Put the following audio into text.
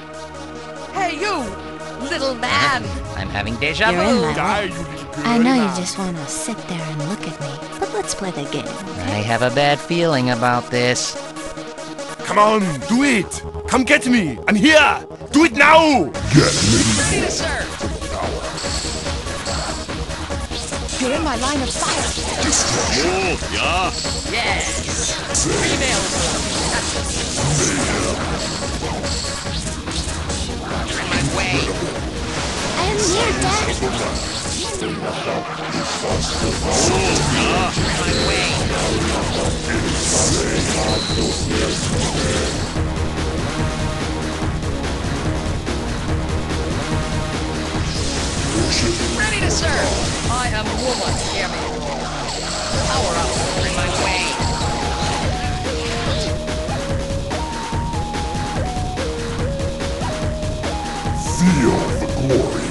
Hey, you! Little man! I'm having deja You're in vu. my Die, way. you little girl. I know you just want to sit there and look at me, but let's play the game, I okay? have a bad feeling about this. Come on, do it. Come get me. I'm here. Do it now. Ready to serve! You're in my line of fire! Oh, yeah. Yes! Female! You're in my way. I am near death. You're in my way. Ready to serve! I am woman, hear me roar. Power up! You're in my way. Feel the glory